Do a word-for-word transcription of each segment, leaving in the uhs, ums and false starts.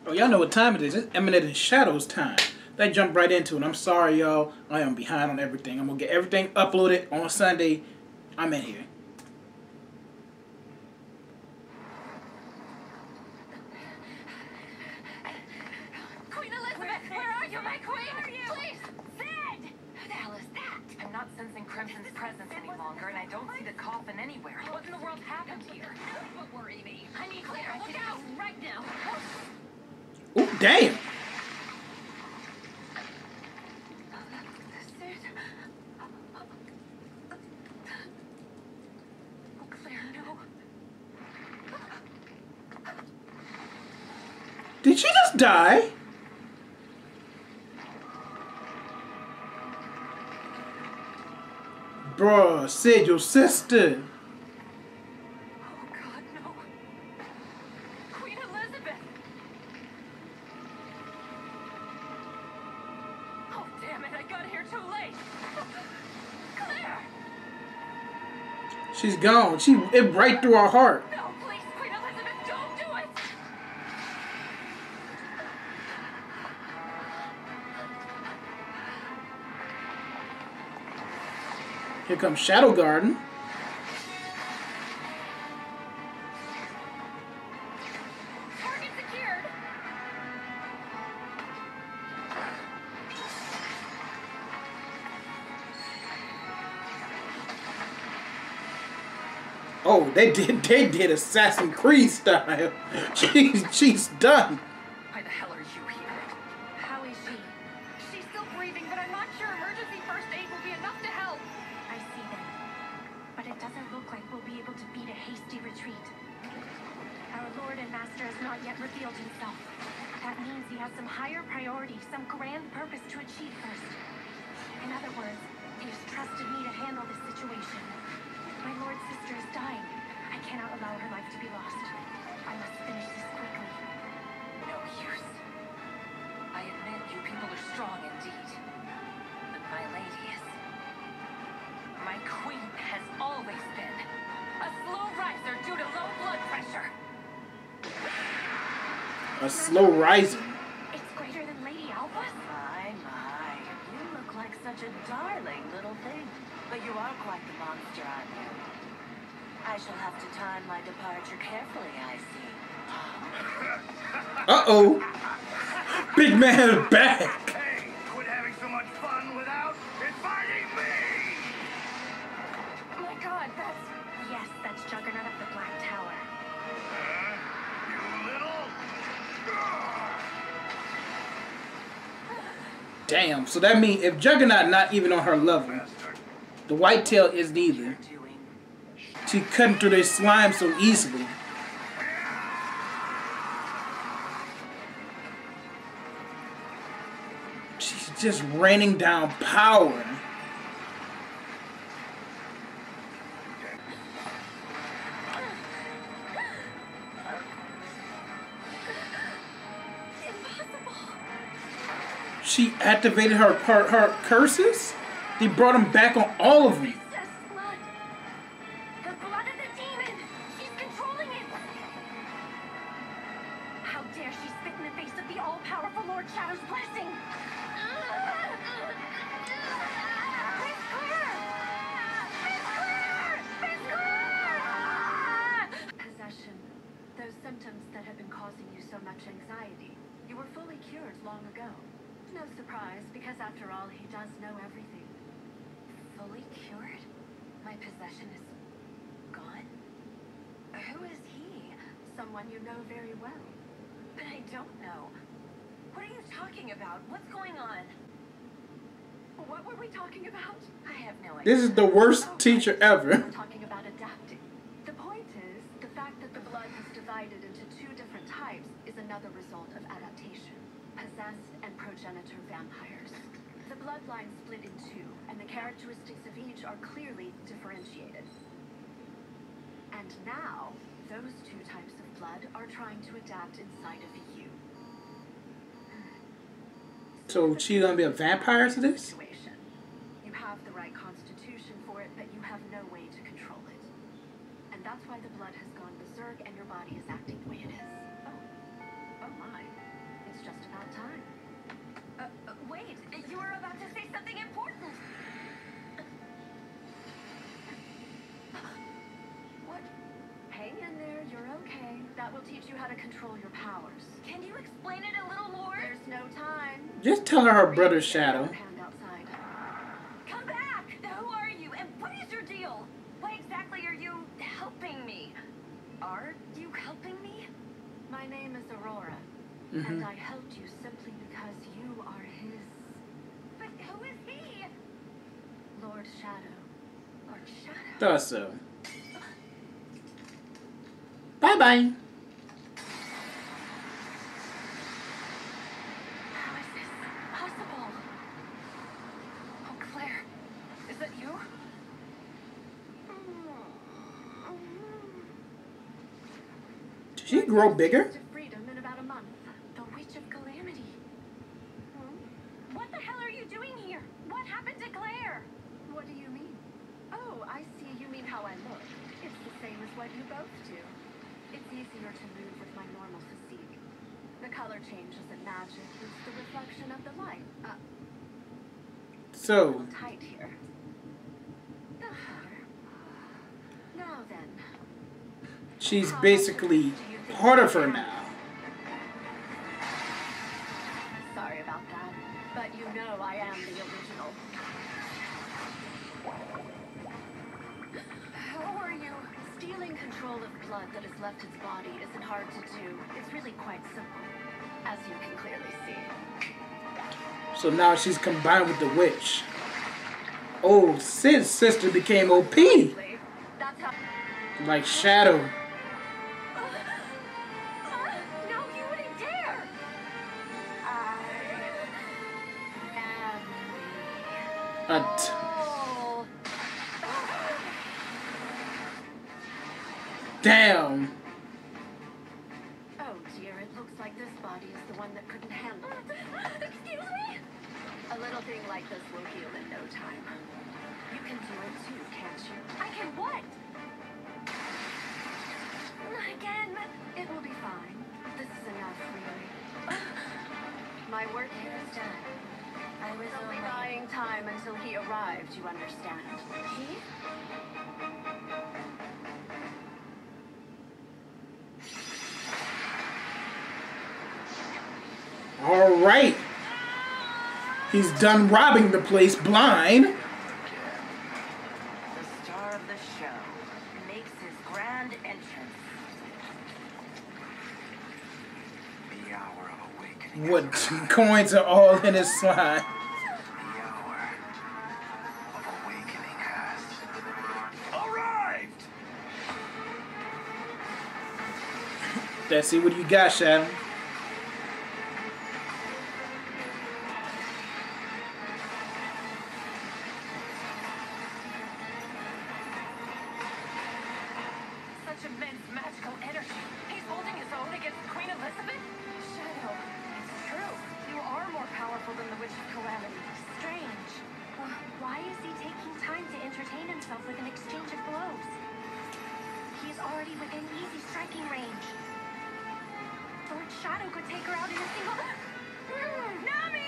Oh, y'all know what time it is. It's Eminence and Shadows time. They jump right into it. I'm sorry, y'all. I am behind on everything. I'm going to get everything uploaded on Sunday. I'm in here. Queen Elizabeth, where are you, my queen? Where are you? Please, Sid! Who the hell is that? I'm not sensing Crimson's presence any longer, and I don't see the coffin anywhere. What in the world happened here? What worry me? I need Claire, look out! Right now! Ooh, damn! Sid? Oh, Claire, no. Did she just die? Bruh, Sid, your sister. Oh, God, no. Queen Elizabeth! Oh, damn it, I got here too late. Claire! She's gone. She it right through her heart. No, please, Queen Elizabeth, don't do it! Here comes Shadow Garden. Target secured! Oh, they did they did Assassin's Creed style. She's she's done. Why the hell are you here? How is she? She's still breathing, but I'm not sure emergency first aid will be enough to help. I see them. But it doesn't look like we'll be able to beat a hasty retreat. Our Lord and Master has not yet revealed himself. That means he has some higher priority, some grand purpose to achieve first. In other words, he has trusted me to handle this situation. My Lord's sister is dying. I cannot allow her life to be lost. I must finish this quickly. No use. I admit you people are strong indeed. But my lady is... My queen has always been a slow riser due to low blood pressure. A slow rising. It's greater than Lady Alpha's? My, my. You look like such a darling little thing. But you are quite the monster, aren't you? I shall have to time my departure carefully, I see. Uh-oh. Big man is back. Hey, quit having so much fun without inviting me! Oh my god, that's... Yes, that's Juggernaut of the Black Tower. Huh? You little... Damn. So that means if Juggernaut not even on her level, the Whitetail isn't either. She cutting through this slime so easily. She's just raining down power. She activated her, her her curses. They brought them back on all of them. Princess blood. The blood of the demon. She's controlling it. How dare she spit in the face of the all-powerful Lord Shadow's blessing? Miss Claire! Miss Claire! Miss Claire! Possession. Those symptoms that have been causing you so much anxiety. You were fully cured long ago. No surprise, because after all, he does know everything. Fully cured? My possession is gone? Who is he? Someone you know very well. But I don't know. What are you talking about? What's going on? What were we talking about? I have no idea. This is the worst Oh, teacher ever. We're talking about adapting. The point is, the fact that the blood has divided into two different types is another result of adaptation. Possessed and progenitor vampires. The bloodline split in two, and the characteristics of each are clearly differentiated. And now, those two types of blood are trying to adapt inside of you. So she gonna be a vampire to this? Situation. You have the right constitution for it, but you have no way to control it. And that's why the blood has gone berserk and your body is acting the way it is. Oh. Oh my. it's just about time. Uh, uh, wait, you were about to say something important. What? Hang in there, you're okay. That will teach you how to control your powers. Can you explain it a little more? There's no time. Just tell her her brother's shadow. Hand outside. Come back! Who are you, and what is your deal? Why exactly are you helping me? Are you helping me? My name is Aurora, Mm-hmm. and I helped you simply because you are his. But who is he? Lord Shadow. Lord Shadow. Thought so. Bye bye. How is this possible? Oh, Claire, is that you? Did she grow bigger? To freedom in about a month. The Witch of Calamity. Hmm? What the hell are you doing here? What happened to Claire? What do you mean? Oh, I see. You mean how I look. It's the same as what you both do. It's easier to move with my normal physique. The color change isn't magic. It's the reflection of the light. Uh, So, tight here. The better. Now then. she's basically part of her now. Sorry about that, but you know I am the original. How are you? Stealing control of blood that has left its body isn't hard to do. It's really quite simple, as you can clearly see. So now she's combined with the witch. Oh, Sid's sister became O P. That's how. Like Shadow. Uh, no, you wouldn't dare! I am A t Oh. Damn. Oh dear, it looks like this body is the one that couldn't handle it. Excuse me? A little thing like this will heal in no time. You can do it too, can't you? I can what? Again, it will be fine. This is enough, really. My work here is done. I was only buying time until he arrived, you understand. He? All right. He's done robbing the place blind. The star of the show makes his grand entrance. The hour of awakening. What coins are all in his slime? The hour of awakening has arrived. Let's see what you got, Shadow. Such immense magical energy. He's holding his own against Queen Elizabeth? Shadow, it's true. You are more powerful than the Witch of Calamity. Strange. Uh, why is he taking time to entertain himself with an exchange of blows? He is already within easy striking range. Lord Shadow could take her out in a single... Mm, Nami!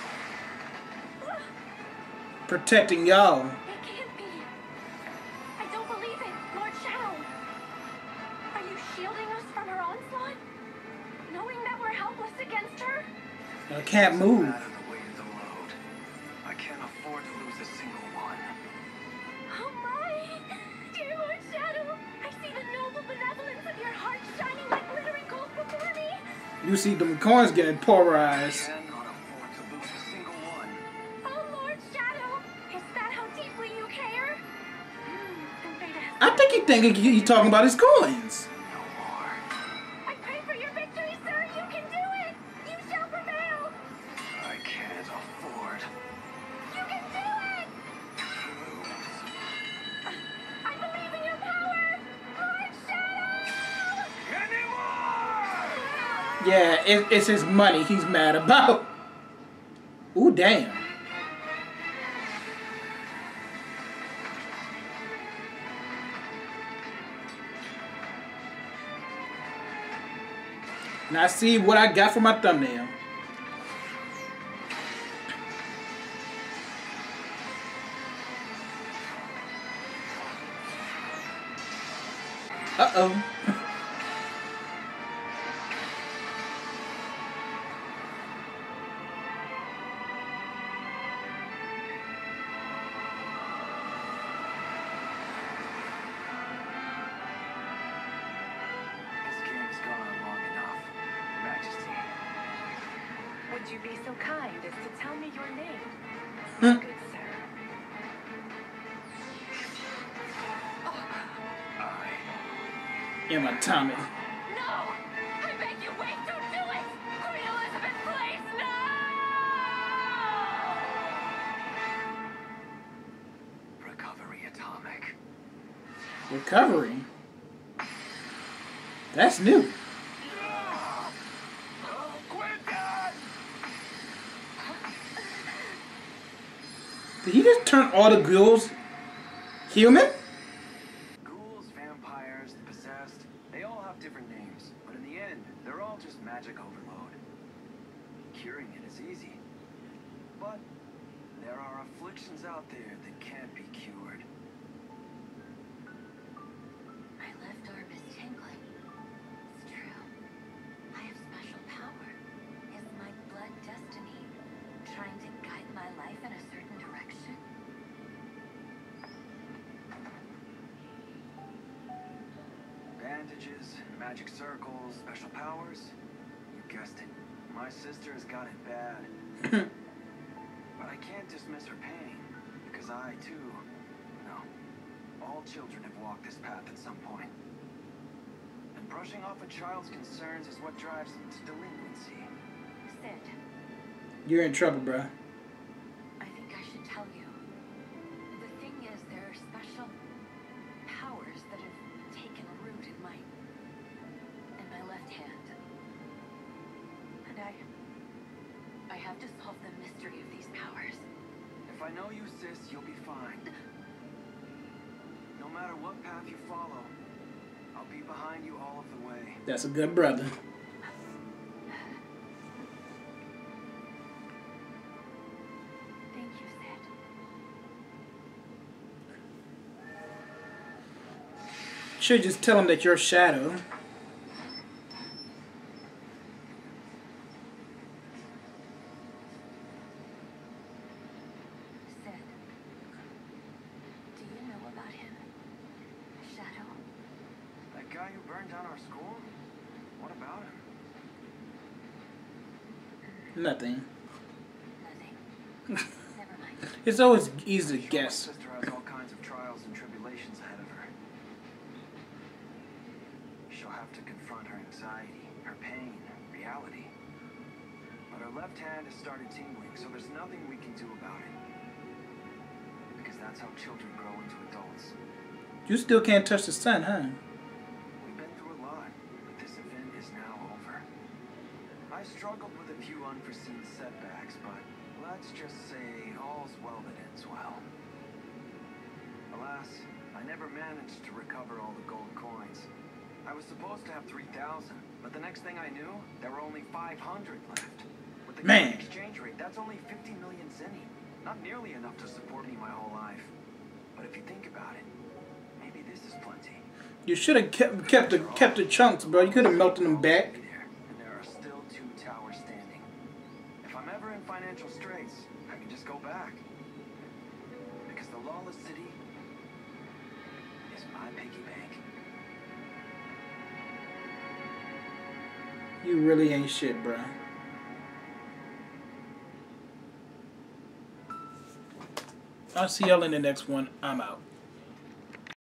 Protecting y'all. It can't be. I don't believe it. Lord Shadow. Are you shielding us from her onslaught? Knowing that we're helpless against her? I can't move. Out of the way of the load. I can't afford to lose a single one. Oh my! Dear Lord Shadow, I see the noble benevolence of your heart shining like glittering gold before me. You see them coins getting polarized. Cannot afford to lose a single one. Oh Lord Shadow, is that how deeply you care? Hmm, then Veda has... I think he thinking you talking about his coins. No more. I pray for your victory, sir. You can do it. You shall prevail. I can't afford You can do it. to lose. I believe in your power, Lord Shadow. Anymore! Yeah, it, it's his money he's mad about. Ooh, damn. And I see what I got for my thumbnail. Uh-oh. Would you be so kind as to tell me your name? Hmm. Good sir. Yeah, my Tommy. No! I beg you, wait! Don't do it! Queen Elizabeth, please, no! Recovery atomic. Recovery? That's new. Did he just turn all the ghouls human? Ghouls, vampires, possessed, they all have different names, but in the end, they're all just magic overload. Curing it is easy, but there are afflictions out there that can't be cured. My left arm is tingling. It's true. I have special power. Is my blood destiny trying to guide my life in a certain direction? Bandages, magic circles, special powers. You guessed it. My sister has got it bad. But I can't dismiss her pain, because I, too, no. All children have walked this path at some point. And brushing off a child's concerns is what drives them to delinquency. Sid, You're in trouble, bruh. I think I should tell you. The thing is, there are special powers that have taken root in my in my left hand. And I I have to solve the mystery of these powers. If I know you, sis, you'll be fine. No matter what path you follow, I'll be behind you all of the way. That's a good brother. Thank you, Sid. Should just tell him that you're Shadow. Sid, do you know about him? Shadow? That guy who burned down our school? What about him? Nothing. Nothing. Never mind. It's always easy to Sure, guess. My sister has all kinds of trials and tribulations ahead of her. She'll have to confront her anxiety, her pain, reality. But her left hand has started tingling, so there's nothing we can do about it. Because that's how children grow into adults. You still can't touch the sun, huh? We've been through a lot, but this event is now over. I struggled with a few unforeseen setbacks, but let's just say all's well that ends well. Alas, I never managed to recover all the gold coins. I was supposed to have three thousand, but the next thing I knew, there were only five hundred left. With the Man. current exchange rate, that's only fifty million zenny. Not nearly enough to support me my whole life. But if you think about it, maybe this is plenty. You should have kept kept the kept the chunks, bro. You could have melted them back. There, and there are still two towers standing. If I'm ever in financial straits, I can just go back. Because the lawless city is my piggy bank. You really ain't shit, bro. I'll see y'all in the next one. I'm out.